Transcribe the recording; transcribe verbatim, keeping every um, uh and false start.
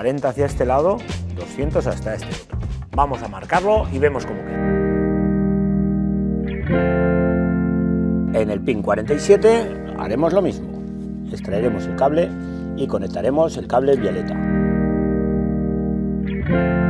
cuarenta hacia este lado, doscientos hasta este otro. Vamos a marcarlo y vemos cómo queda. En el pin cuarenta y siete haremos lo mismo. Extraeremos el cable y conectaremos el cable violeta.